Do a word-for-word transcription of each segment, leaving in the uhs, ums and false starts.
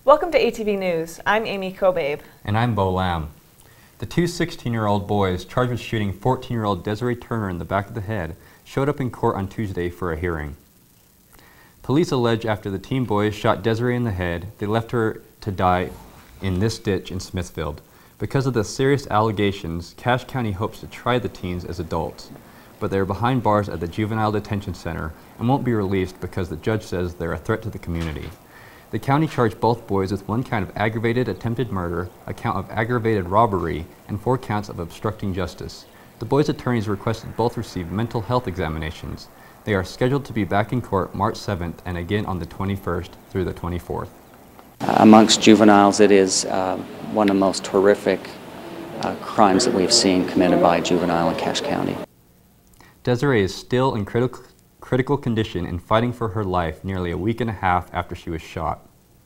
Welcome to A T V News. I'm Amy Kobabe. And I'm Bo Lamb. The two sixteen-year-old boys charged with shooting fourteen-year-old Deserae Turner in the back of the head showed up in court on Tuesday for a hearing. Police allege after the teen boys shot Deserae in the head, they left her to die in this ditch in Smithfield. Because of the serious allegations, Cache County hopes to try the teens as adults, but they are behind bars at the Juvenile Detention Center and won't be released because the judge says they're a threat to the community. The county charged both boys with one count of aggravated attempted murder, a count of aggravated robbery, and four counts of obstructing justice. The boys' attorneys requested both receive mental health examinations. They are scheduled to be back in court March seventh and again on the twenty-first through the twenty-fourth. Uh, amongst juveniles, it is uh, one of the most horrific uh, crimes that we've seen committed by a juvenile in Cache County. Deserae is still in critical, critical condition and fighting for her life nearly a week and a half after she was shot.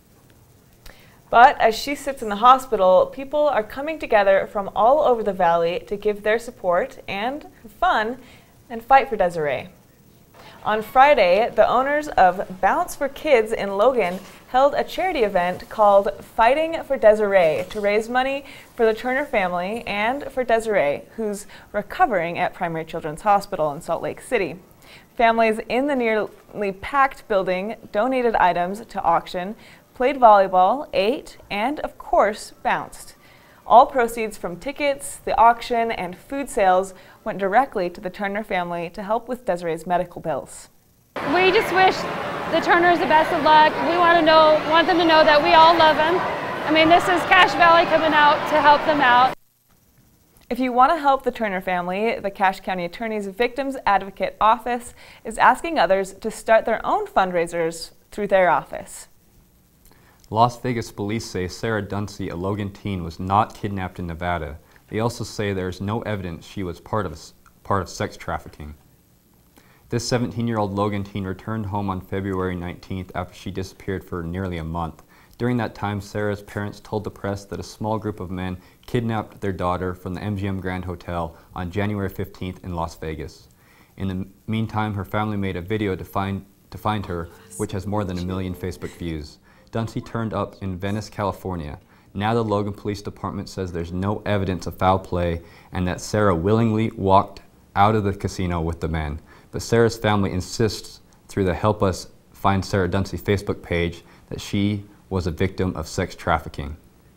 But as she sits in the hospital, people are coming together from all over the valley to give their support and fun and fight for Deserae. On Friday, the owners of Bounce for Kids in Logan held a charity event called Fighting for Deserae to raise money for the Turner family and for Deserae, who's recovering at Primary Children's Hospital in Salt Lake City. Families in the nearly packed building donated items to auction, played volleyball, ate, and of course, bounced. All proceeds from tickets, the auction, and food sales went directly to the Turner family to help with Deserae's medical bills. We just wish the Turners the best of luck. We want to know, want them to know that we all love them. I mean, this is Cache Valley coming out to help them out. If you want to help the Turner family, the Cache County Attorney's Victims Advocate Office is asking others to start their own fundraisers through their office. Las Vegas police say Sarah Dunsey, a Logan teen, was not kidnapped in Nevada. They also say there is no evidence she was part of, part of sex trafficking. This seventeen-year-old Logan teen returned home on February nineteenth after she disappeared for nearly a month. During that time, Sarah's parents told the press that a small group of men kidnapped their daughter from the M G M Grand Hotel on January fifteenth in Las Vegas. In the meantime, her family made a video to find, to find her, which has more than a million Facebook views. Dunsey turned up in Venice, California. Now the Logan Police Department says there's no evidence of foul play and that Sarah willingly walked out of the casino with the men. But Sarah's family insists through the Help Us Find Sarah Dunsey Facebook page that she was a victim of sex trafficking.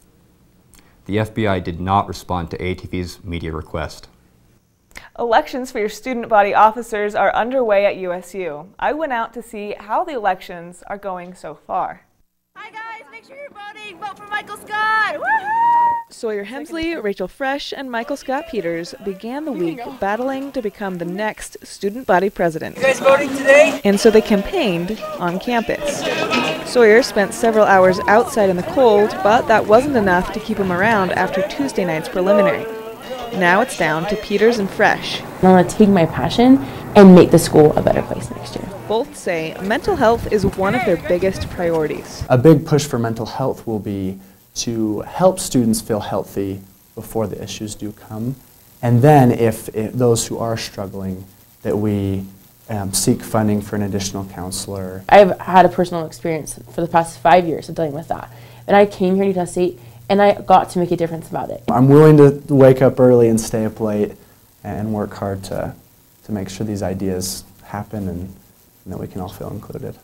The F B I did not respond to A T V's media request. Elections for your student body officers are underway at U S U. I went out to see how the elections are going so far. Hi guys, make sure you're voting. Vote for Michael Scott. Woohoo! Sawyer Hensley, Rachel Fresh, and Michael Scott Peters began the week battling to become the next student body president. You guys voting today? And so they campaigned on campus. Sawyer spent several hours outside in the cold, but that wasn't enough to keep him around after Tuesday night's preliminary. Now it's down to Peters and Fresh. I want to take my passion and make the school a better place next year. Both say mental health is one of their biggest priorities. A big push for mental health will be to help students feel healthy before the issues do come. And then if, if those who are struggling, that we um, seek funding for an additional counselor. I've had a personal experience for the past five years of dealing with that. And I came here to Utah State and I got to make a difference about it. I'm willing to wake up early and stay up late and work hard to, to make sure these ideas happen and, and that we can all feel included.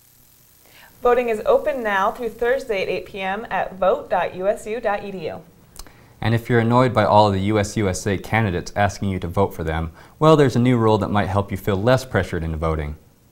Voting is open now through Thursday at eight p m at vote dot U S U dot E D U. And if you're annoyed by all of the U S U S A candidates asking you to vote for them, well, there's a new rule that might help you feel less pressured into voting.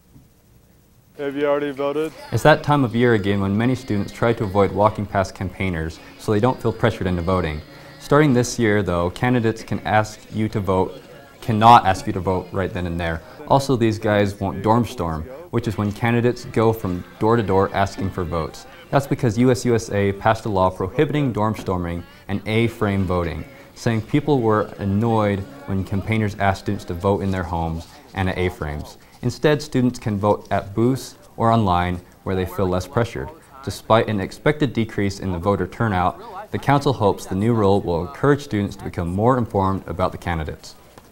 Have you already voted? It's that time of year again when many students try to avoid walking past campaigners so they don't feel pressured into voting. Starting this year, though, candidates can ask you to vote, cannot ask you to vote right then and there. Also, these guys won't dorm storm, which is when candidates go from door to door asking for votes. That's because U S U S A passed a law prohibiting dorm storming and A-frame voting, saying people were annoyed when campaigners asked students to vote in their homes and at A-frames. Instead, students can vote at booths or online where they feel less pressured. Despite an expected decrease in the voter turnout, the council hopes the new rule will encourage students to become more informed about the candidates.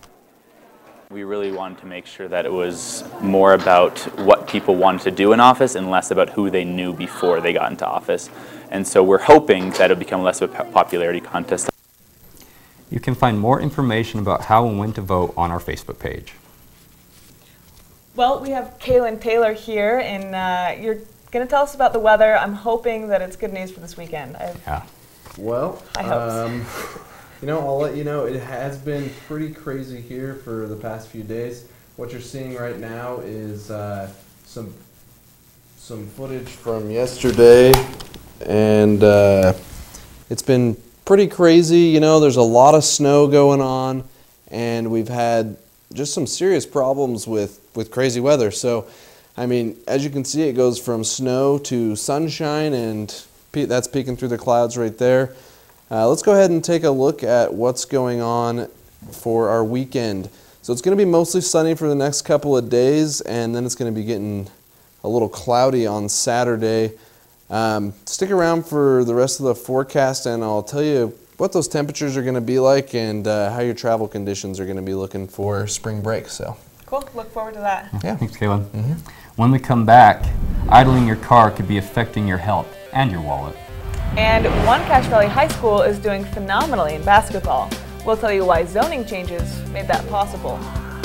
We really wanted to make sure that it was more about what people wanted to do in office and less about who they knew before they got into office. And so we're hoping that it'll become less of a popularity contest. You can find more information about how and when to vote on our Facebook page. Well, we have Kaylin Taylor here, and uh, you're going to tell us about the weather. I'm hoping that it's good news for this weekend. I have Yeah. Well, high hopes. um, you know, I'll let you know, it has been pretty crazy here for the past few days. What you're seeing right now is uh, some some footage from yesterday, and uh, it's been pretty crazy. You know, there's a lot of snow going on, and we've had just some serious problems with, with crazy weather. So, I mean, as you can see, it goes from snow to sunshine, and pe that's peeking through the clouds right there. Uh, let's go ahead and take a look at what's going on for our weekend. So it's going to be mostly sunny for the next couple of days, and then it's going to be getting a little cloudy on Saturday. Um, stick around for the rest of the forecast, and I'll tell you what those temperatures are going to be like and uh, how your travel conditions are going to be looking for spring break. So, cool. Look forward to that. Yeah. Thanks, Kaylin. Mm-hmm. When we come back, idling your car could be affecting your health and your wallet. And one Cache Valley High School is doing phenomenally in basketball. We'll tell you why zoning changes made that possible.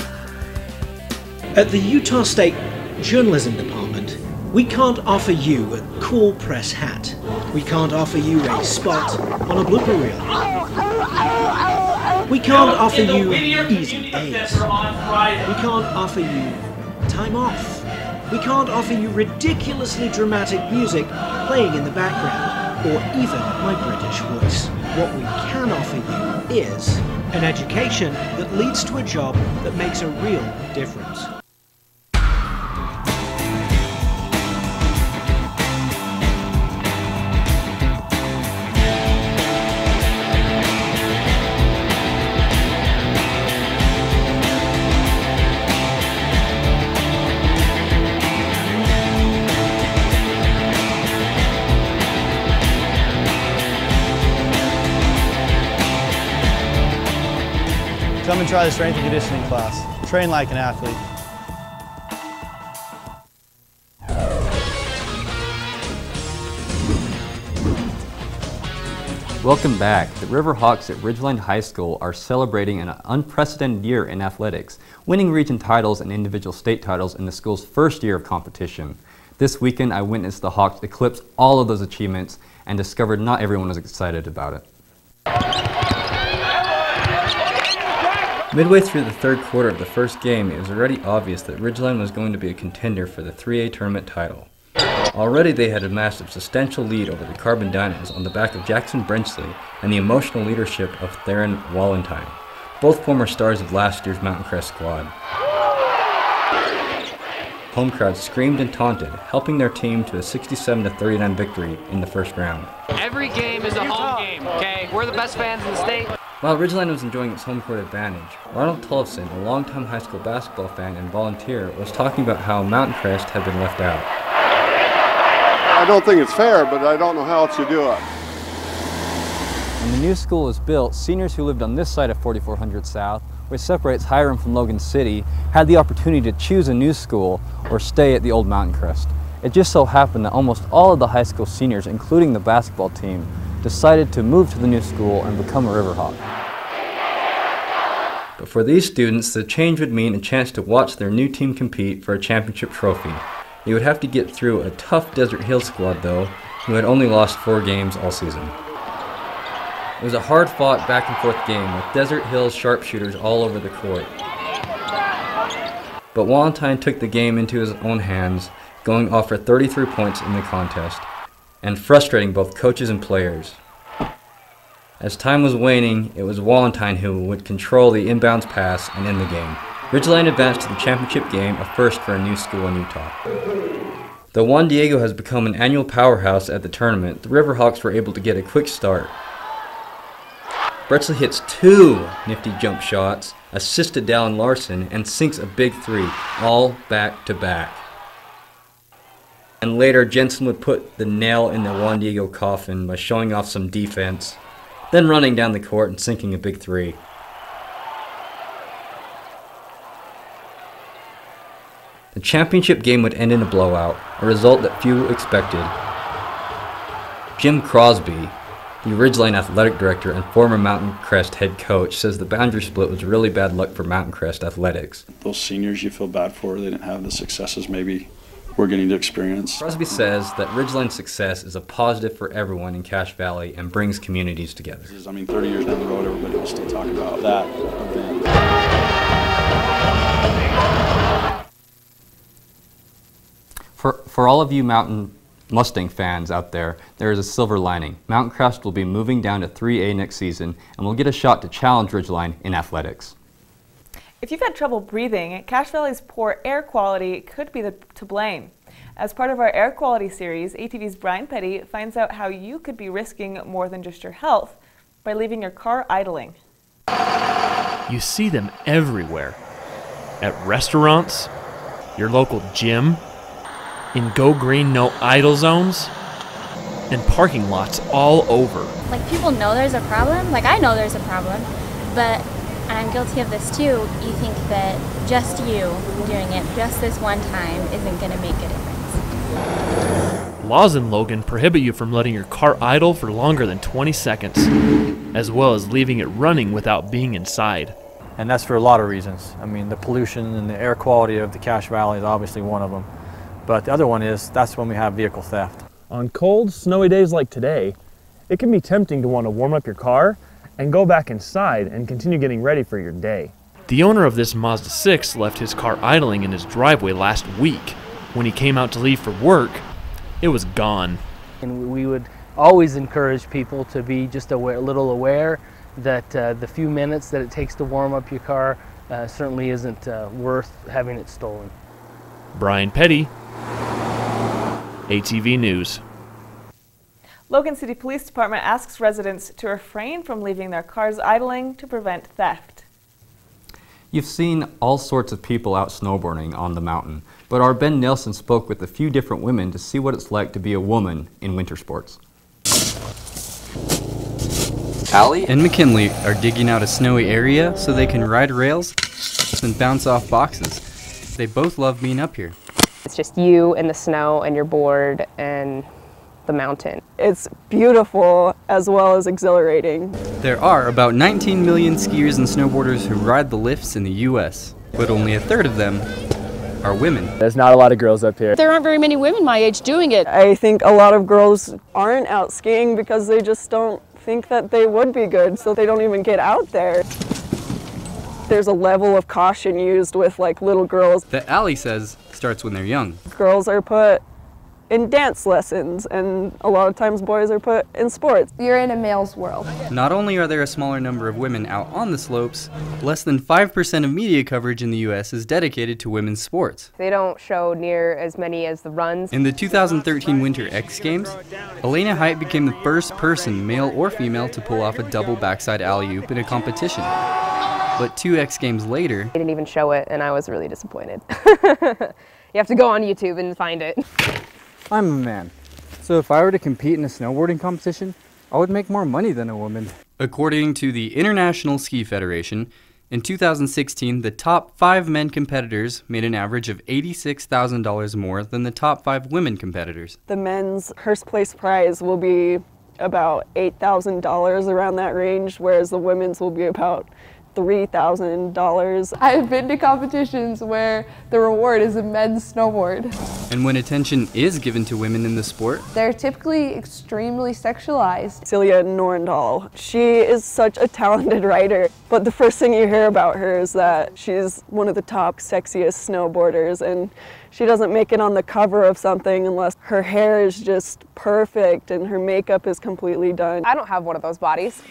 At the Utah State Journalism Department, we can't offer you a cool press hat. We can't offer you a spot on a blooper reel. We can't offer you easy A's. We can't offer you time off. We can't offer you ridiculously dramatic music playing in the background, or even my British voice. What we can offer you is an education that leads to a job that makes a real difference. Come and try the strength and conditioning class. Train like an athlete. Welcome back. The Riverhawks at Ridgeline High School are celebrating an unprecedented year in athletics, winning region titles and individual state titles in the school's first year of competition. This weekend, I witnessed the Hawks eclipse all of those achievements and discovered not everyone was excited about it. Midway through the third quarter of the first game, it was already obvious that Ridgeline was going to be a contender for the three A tournament title. Already they had amassed a substantial lead over the Carbon Dinos on the back of Jackson Brenchley and the emotional leadership of Theron Wallentyne, both former stars of last year's Mountain Crest squad. Home crowds screamed and taunted, helping their team to a sixty-seven to thirty-nine victory in the first round. Every game is a home game, okay? We're the best fans in the state. While Ridgeline was enjoying its home court advantage, Ronald Tollefson, a longtime high school basketball fan and volunteer, was talking about how Mountain Crest had been left out. I don't think it's fair, but I don't know how else you do it. When the new school was built, seniors who lived on this side of forty-four hundred South, which separates Hiram from Logan City, had the opportunity to choose a new school or stay at the old Mountain Crest. It just so happened that almost all of the high school seniors, including the basketball team, decided to move to the new school and become a Riverhawk. But for these students, the change would mean a chance to watch their new team compete for a championship trophy. They would have to get through a tough Desert Hills squad, though, who had only lost four games all season. It was a hard-fought back-and-forth game with Desert Hills sharpshooters all over the court. But Wallentyne took the game into his own hands, going off for thirty-three points in the contest, and frustrating both coaches and players. As time was waning, it was Wallentyne who would control the inbounds pass and end the game. Ridgeline advanced to the championship game, a first for a new school in Utah. Though Juan Diego has become an annual powerhouse at the tournament, the Riverhawks were able to get a quick start. Brenchley hits two nifty jump shots, assists to Dallin Larson, and sinks a big three, all back to back. And later, Jensen would put the nail in the Juan Diego coffin by showing off some defense, then running down the court and sinking a big three. The championship game would end in a blowout, a result that few expected. Jim Crosby, the Ridgeline athletic director and former Mountain Crest head coach, says the boundary split was really bad luck for Mountain Crest athletics. Those seniors you feel bad for, they didn't have the successes maybe we're getting to experience. Crosby says that Ridgeline's success is a positive for everyone in Cache Valley and brings communities together. I mean, thirty years down the road, everybody will still talk about that event. For, for all of you Mountain Mustang fans out there, there is a silver lining. Mountain Crest will be moving down to three A next season and will get a shot to challenge Ridgeline in athletics. If you've had trouble breathing, Cache Valley's poor air quality could be the, to blame. As part of our air quality series, A T V's Brian Petty finds out how you could be risking more than just your health by leaving your car idling. You see them everywhere. At restaurants, your local gym, in Go Green No Idle zones, and parking lots all over. Like, people know there's a problem, like I know there's a problem, but and I'm guilty of this too, you think that just you doing it just this one time isn't going to make a difference. Laws in Logan prohibit you from letting your car idle for longer than twenty seconds, as well as leaving it running without being inside. And that's for a lot of reasons. I mean, the pollution and the air quality of the Cache Valley is obviously one of them. But the other one is, that's when we have vehicle theft. On cold, snowy days like today, it can be tempting to want to warm up your car and go back inside and continue getting ready for your day. The owner of this Mazda six left his car idling in his driveway last week. When he came out to leave for work, it was gone. And we would always encourage people to be just aware, a little aware that uh, the few minutes that it takes to warm up your car uh, certainly isn't uh, worth having it stolen. Brian Petty, A T V News. Logan City Police Department asks residents to refrain from leaving their cars idling to prevent theft. You've seen all sorts of people out snowboarding on the mountain, but our Ben Nielsen spoke with a few different women to see what it's like to be a woman in winter sports. Allie and McKinley are digging out a snowy area so they can ride rails and bounce off boxes. They both love being up here. It's just you and the snow and your board and the mountain. It's beautiful as well as exhilarating. There are about nineteen million skiers and snowboarders who ride the lifts in the U S, but only a third of them are women. There's not a lot of girls up here. There aren't very many women my age doing it. I think a lot of girls aren't out skiing because they just don't think that they would be good, so they don't even get out there. There's a level of caution used with like little girls. That Allie says starts when they're young. Girls are put in dance lessons, and a lot of times boys are put in sports. You're in a male's world. Not only are there a smaller number of women out on the slopes, less than five percent of media coverage in the U S is dedicated to women's sports. They don't show near as many as the runs. In the two thousand thirteen Winter X Games, Elena Height became the first person, male or female, to pull off a double backside alley-oop in a competition. But two X Games later, they didn't even show it, and I was really disappointed. You have to go on YouTube and find it. I'm a man, so if I were to compete in a snowboarding competition, I would make more money than a woman. According to the International Ski Federation, in two thousand sixteen, the top five men competitors made an average of eighty-six thousand dollars more than the top five women competitors. The men's first place prize will be about eight thousand dollars, around that range, whereas the women's will be about three thousand dollars. I've been to competitions where the reward is a men's snowboard. And when attention is given to women in the sport, they're typically extremely sexualized. Celia Norendal, she is such a talented rider, but the first thing you hear about her is that she's one of the top sexiest snowboarders, and she doesn't make it on the cover of something unless her hair is just perfect and her makeup is completely done. I don't have one of those bodies.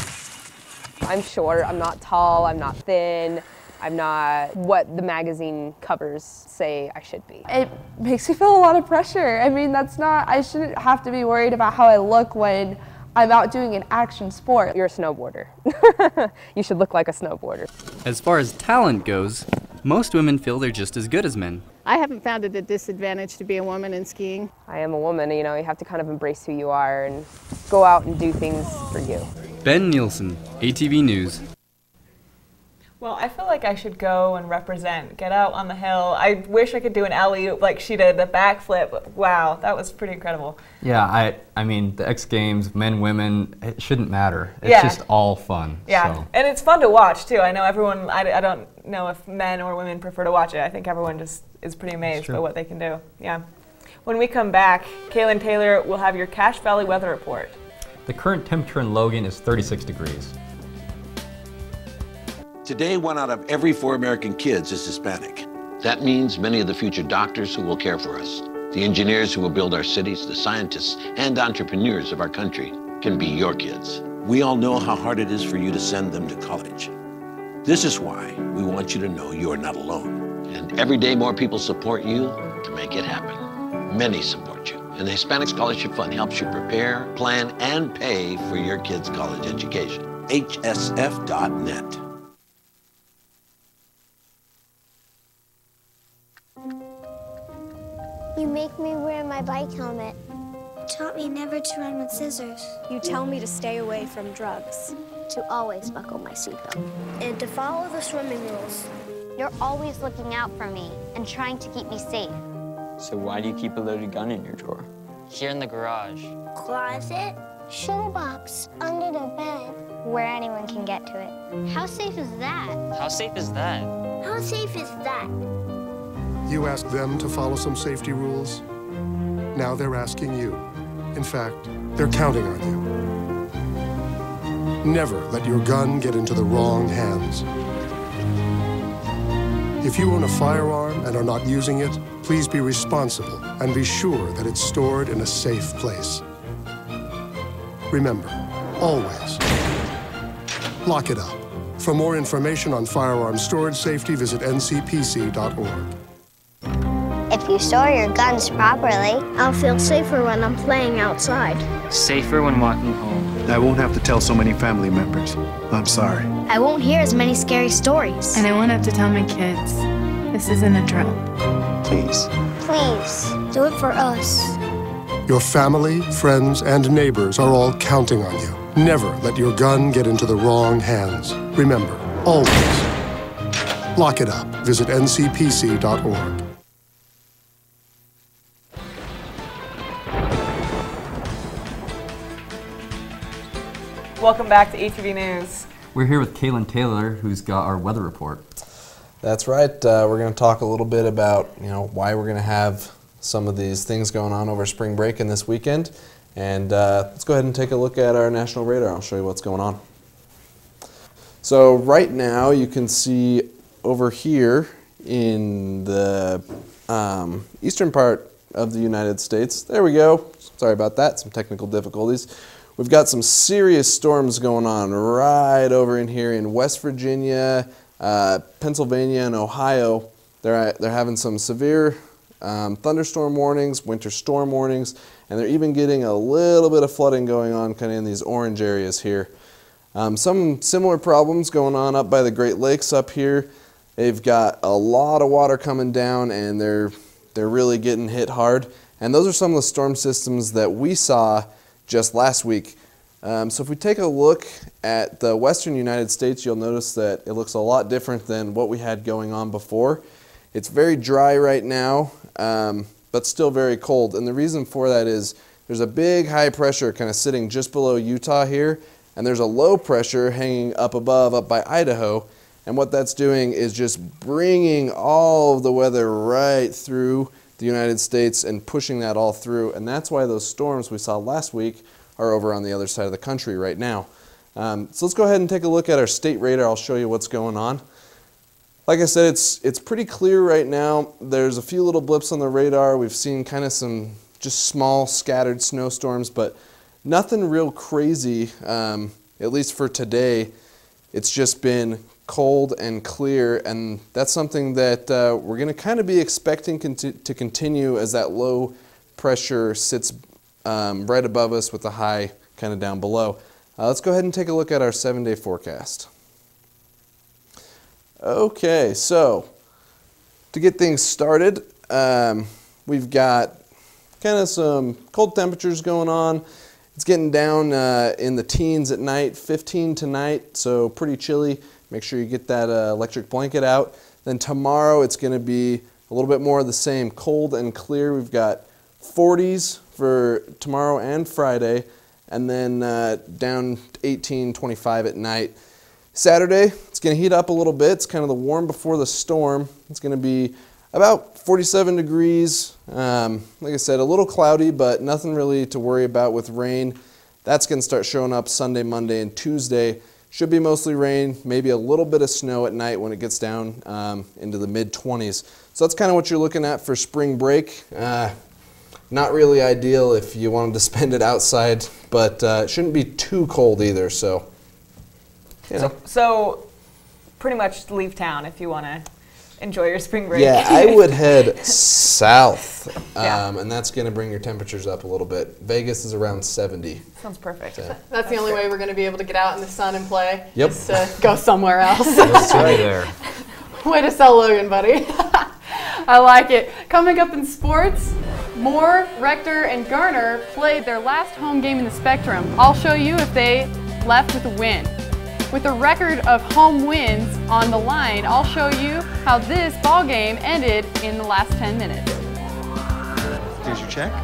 I'm short, I'm not tall, I'm not thin, I'm not what the magazine covers say I should be. It makes me feel a lot of pressure. I mean, that's not, I shouldn't have to be worried about how I look when I'm out doing an action sport. You're a snowboarder. You should look like a snowboarder. As far as talent goes, most women feel they're just as good as men. I haven't found it a disadvantage to be a woman in skiing. I am a woman, you know, you have to kind of embrace who you are and go out and do things for you. Ben Nielsen, A T V News. Well, I feel like I should go and represent, get out on the hill. I wish I could do an alley-oop like she did, the backflip. Wow, that was pretty incredible. Yeah, I I mean, the X Games, men, women, it shouldn't matter. It's Yeah. just all fun. Yeah, So. and it's fun to watch, too. I know everyone, I, I don't know if men or women prefer to watch it. I think everyone just is pretty amazed by what they can do. Yeah. When we come back, Kaylin Taylor will have your Cache Valley weather report. The current temperature in Logan is thirty-six degrees. Today, one out of every four American kids is Hispanic. That means many of the future doctors who will care for us, the engineers who will build our cities, the scientists and entrepreneurs of our country can be your kids. We all know how hard it is for you to send them to college. This is why we want you to know you are not alone. And every day more people support you to make it happen. Many support you. And the Hispanic Scholarship Fund helps you prepare, plan, and pay for your kids' college education. H S F dot net. You make me wear my bike helmet. Taught me never to run with scissors. You tell me to stay away from drugs. To always buckle my seatbelt. And to follow the swimming rules. You're always looking out for me and trying to keep me safe. So why do you keep a loaded gun in your drawer? Here in the garage. Closet. Shoebox under the bed. Where anyone can get to it. How safe is that? How safe is that? How safe is that? You asked them to follow some safety rules. Now they're asking you. In fact, they're counting on you. Never let your gun get into the wrong hands. If you own a firearm and are not using it, please be responsible and be sure that it's stored in a safe place. Remember, always lock it up. For more information on firearm storage safety, visit N C P C dot org. If you store your guns properly, I'll feel safer when I'm playing outside. Safer when walking home. I won't have to tell so many family members. I'm sorry. I won't hear as many scary stories. And I won't have to tell my kids. This isn't a drill. Please. Please, do it for us. Your family, friends, and neighbors are all counting on you. Never let your gun get into the wrong hands. Remember, always lock it up. Visit N C P C dot org. Welcome back to A T V News. We're here with Kaylin Taylor, who's got our weather report. That's right. Uh, we're going to talk a little bit about, you know, why we're going to have some of these things going on over spring break and this weekend. And uh, let's go ahead and take a look at our national radar. I'll show you what's going on. So right now you can see over here in the um, eastern part of the United States. There we go. Sorry about that. Some technical difficulties. We've got some serious storms going on right over in here in West Virginia, uh, Pennsylvania, and Ohio. They're, they're having some severe um, thunderstorm warnings, winter storm warnings, and they're even getting a little bit of flooding going on kind of in these orange areas here. Um, some similar problems going on up by the Great Lakes up here. They've got a lot of water coming down, and they're, they're really getting hit hard. And those are some of the storm systems that we saw just last week. Um, so if we take a look at the western United States, you'll notice that it looks a lot different than what we had going on before. It's very dry right now, um, but still very cold. And the reason for that is there's a big high pressure kind of sitting just below Utah here, and there's a low pressure hanging up above, up by Idaho. And what that's doing is just bringing all of the weather right through the United States and pushing that all through, and that's why those storms we saw last week are over on the other side of the country right now. Um, so let's go ahead and take a look at our state radar. I'll show you what's going on. Like I said, it's it's pretty clear right now. There's a few little blips on the radar. We've seen kind of some just small scattered snowstorms, but nothing real crazy, um, at least for today. It's just been cold and clear, and that's something that uh, we're going to kind of be expecting conti to continue as that low pressure sits um, right above us with the high kind of down below. Uh, let's go ahead and take a look at our seven-day forecast. Okay, so to get things started, um, we've got kind of some cold temperatures going on. It's getting down uh, in the teens at night, fifteen tonight, so pretty chilly. Make sure you get that uh, electric blanket out. Then tomorrow it's going to be a little bit more of the same, cold and clear. We've got forties for tomorrow and Friday, and then uh, down eighteen, twenty-five at night. Saturday, it's going to heat up a little bit. It's kind of the warm before the storm. It's going to be about forty-seven degrees. Um, like I said, a little cloudy, but nothing really to worry about with rain. That's going to start showing up Sunday, Monday, and Tuesday. Should be mostly rain, maybe a little bit of snow at night when it gets down um, into the mid twenties. So that's kind of what you're looking at for spring break. Uh, not really ideal if you wanted to spend it outside, but uh, it shouldn't be too cold either. So, you know. so, so pretty much leave town if you want to enjoy your spring break. Yeah, I would head south, um, Yeah. and that's going to bring your temperatures up a little bit. Vegas is around seventy. Sounds perfect. So. That's the only way we're going to be able to get out in the sun and play. Yep. Is to go somewhere else. That's right there. Way to sell Logan, buddy. I like it. Coming up in sports, Moore, Rector, and Garner played their last home game in the Spectrum. I'll show you if they left with a win. With a record of home wins on the line, I'll show you how this ball game ended in the last ten minutes. Here's your check.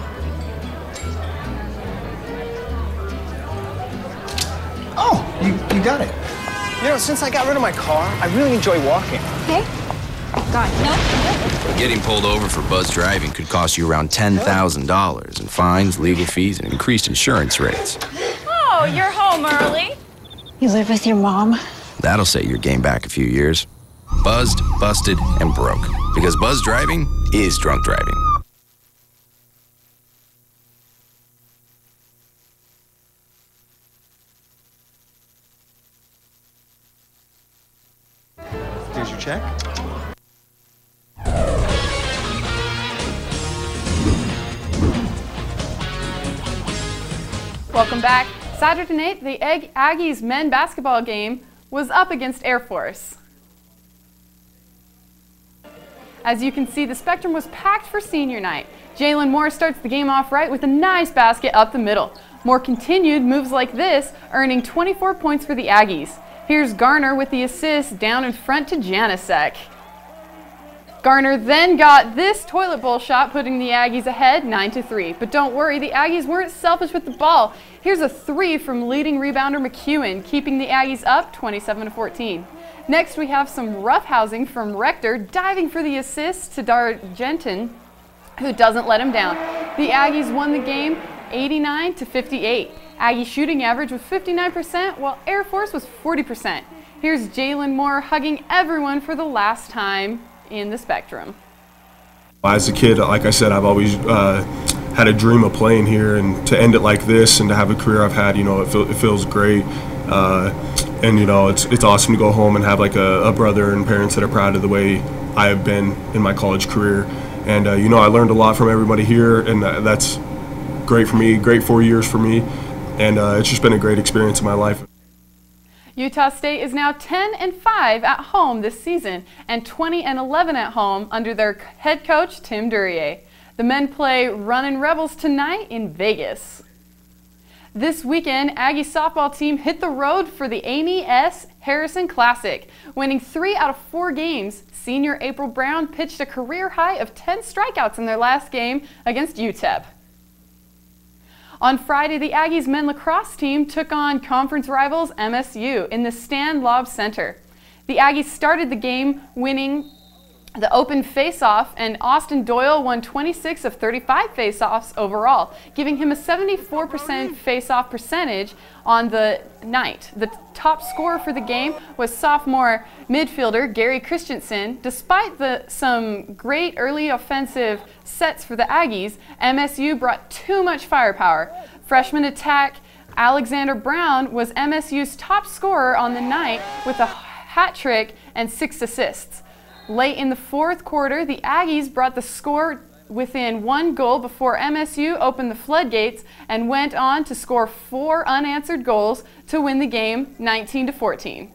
Oh, you, you got it. You know, since I got rid of my car, I really enjoy walking. Okay. God, no. Getting pulled over for buzz driving could cost you around ten thousand dollars in fines, legal fees, and increased insurance rates. Oh, you're home early. You live with your mom? That'll set your game back a few years. Buzzed, busted, and broke. Because buzz driving is drunk driving. Here's your check. Welcome back. Saturday night, the Ag Aggies men basketball game was up against Air Force. As you can see, the Spectrum was packed for senior night. Jalen Moore starts the game off right with a nice basket up the middle. Moore continued moves like this, earning twenty-four points for the Aggies. Here's Garner with the assist down in front to Janasek. Garner then got this toilet bowl shot, putting the Aggies ahead nine to three. But don't worry, the Aggies weren't selfish with the ball. Here's a three from leading rebounder McEwen, keeping the Aggies up twenty-seven to fourteen. Next, we have some roughhousing from Rector, diving for the assist to Dargenton, who doesn't let him down. The Aggies won the game eighty-nine to fifty-eight. Aggie shooting average was fifty-nine percent, while Air Force was forty percent. Here's Jalen Moore hugging everyone for the last time in the Spectrum. As a kid, like I said, I've always uh, had a dream of playing here, and to end it like this and to have a career I've had, you know, it, feel, it feels great. Uh, and, you know, it's it's awesome to go home and have like a, a brother and parents that are proud of the way I have been in my college career. And, uh, you know, I learned a lot from everybody here, and uh, that's great for me, great four years for me. And uh, it's just been a great experience in my life. Utah State is now ten and five at home this season and twenty and eleven at home under their head coach Tim Duryea. The men play Runnin' Rebels tonight in Vegas. This weekend, Aggie softball team hit the road for the Amy S. Harrison Classic. Winning three out of four games, senior April Brown pitched a career high of ten strikeouts in their last game against U T E P. On Friday, the Aggies men lacrosse team took on conference rivals M S U in the Stan Lobb Center. The Aggies started the game winning the open face-off, and Austin Doyle won twenty-six of thirty-five face-offs overall, giving him a seventy-four percent face-off percentage on the night. The top scorer for the game was sophomore midfielder Gary Christensen. Despite the, some great early offensive sets for the Aggies, M S U brought too much firepower. Freshman attack Alexander Brown was M S U's top scorer on the night with a hat trick and six assists. Late in the fourth quarter, the Aggies brought the score within one goal before M S U opened the floodgates and went on to score four unanswered goals to win the game nineteen to fourteen.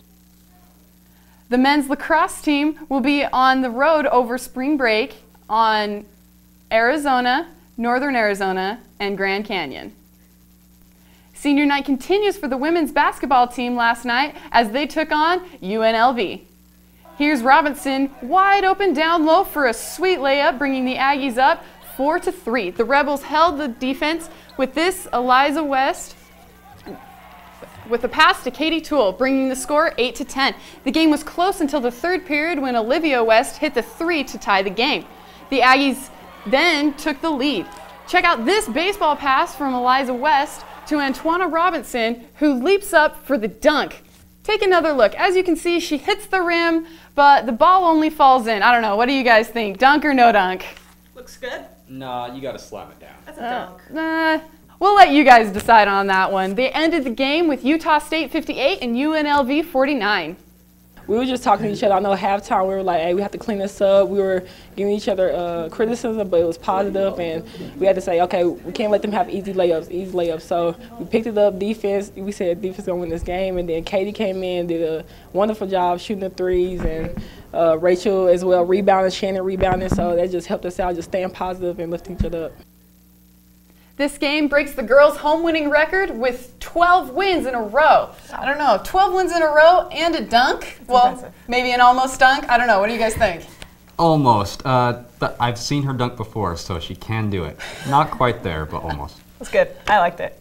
The men's lacrosse team will be on the road over spring break on Arizona, Northern Arizona, and Grand Canyon. Senior night continues for the women's basketball team last night as they took on U N L V. Here's Robinson wide open down low for a sweet layup, bringing the Aggies up four to three. The Rebels held the defense with this Eliza West with a pass to Katie Toole, bringing the score eight to ten. The game was close until the third period when Olivia West hit the three to tie the game. The Aggies then took the lead. Check out this baseball pass from Eliza West to Antoine Robinson, who leaps up for the dunk. Take another look. As you can see, she hits the rim, but the ball only falls in. I don't know. What do you guys think? Dunk or no dunk? Looks good. Nah, you gotta slam it down. That's a dunk. Uh, nah. We'll let you guys decide on that one. They ended the game with Utah State fifty-eight and U N L V forty-nine. We were just talking to each other. I know halftime we were like, hey, we have to clean this up. We were giving each other uh, criticism, but it was positive, and we had to say, okay, we can't let them have easy layups, easy layups. So we picked it up, defense. We said defense is going to win this game, and then Katie came in, did a wonderful job shooting the threes, and uh, Rachel as well rebounding, Shannon rebounding. So that just helped us out, just staying positive and lifting each other up. This game breaks the girls' home winning record with twelve wins in a row. I don't know, twelve wins in a row and a dunk? That's well, impressive. Maybe an almost dunk? I don't know. What do you guys think? Almost. Uh, but I've seen her dunk before, so she can do it. Not quite there, but almost. That's good. I liked it.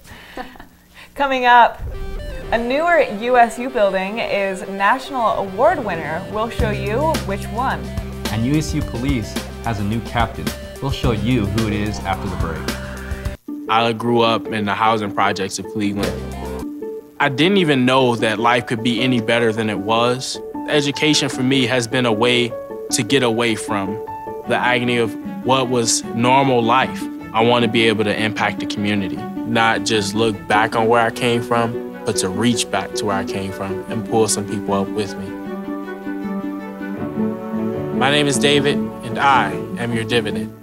Coming up, a newer U S U building is National Award winner. We'll show you which one. And U S U Police has a new captain. We'll show you who it is after the break. I grew up in the housing projects of Cleveland. I didn't even know that life could be any better than it was. Education for me has been a way to get away from the agony of what was normal life. I want to be able to impact the community, not just look back on where I came from, but to reach back to where I came from and pull some people up with me. My name is David, and I am your dividend.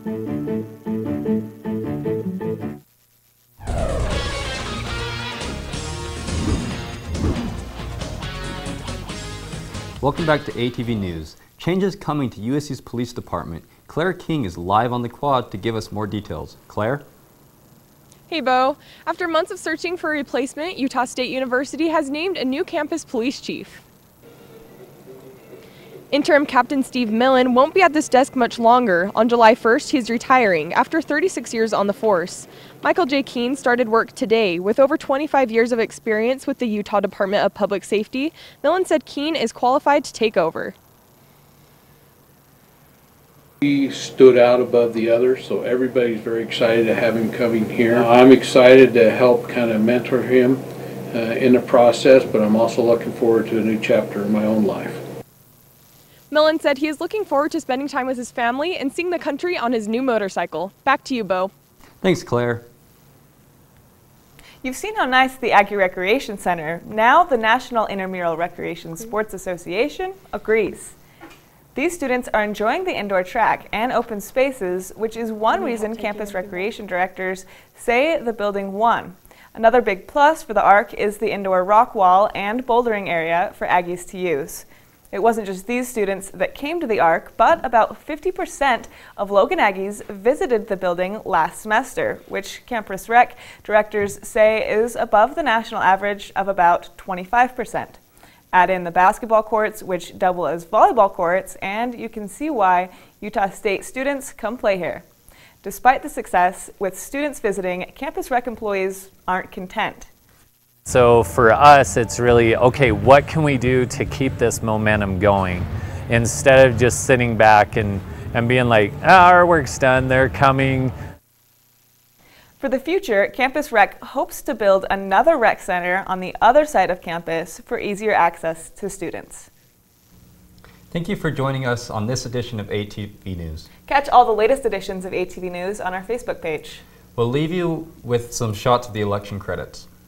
Welcome back to A T V News. Changes coming to U S U's police department. Claire King is live on the quad to give us more details. Claire? Hey, Bo. After months of searching for a replacement, Utah State University has named a new campus police chief. Interim Captain Steve Millen won't be at this desk much longer. On July first, he's retiring after thirty-six years on the force. Michael J. Keene started work today. With over twenty-five years of experience with the Utah Department of Public Safety, Millen said Keene is qualified to take over. He stood out above the others, so everybody's very excited to have him coming here. Uh, I'm excited to help kind of mentor him uh, in the process, but I'm also looking forward to a new chapter in my own life. Millen said he is looking forward to spending time with his family and seeing the country on his new motorcycle. Back to you, Bo. Thanks, Claire. You've seen how nice the Aggie Recreation Center. Now the National Intramural Recreation Sports Association agrees. These students are enjoying the indoor track and open spaces, which is one reason campus recreation directors say the building won. Another big plus for the Arc is the indoor rock wall and bouldering area for Aggies to use. It wasn't just these students that came to the Arc, but about fifty percent of Logan Aggies visited the building last semester, which Campus Rec directors say is above the national average of about twenty-five percent. Add in the basketball courts, which double as volleyball courts, and you can see why Utah State students come play here. Despite the success with students visiting, Campus Rec employees aren't content. So for us, it's really, okay, what can we do to keep this momentum going? Instead of just sitting back and, and being like, oh, our work's done, they're coming. For the future, Campus Rec hopes to build another rec center on the other side of campus for easier access to students. Thank you for joining us on this edition of A T V News. Catch all the latest editions of A T V News on our Facebook page. We'll leave you with some shots of the election credits.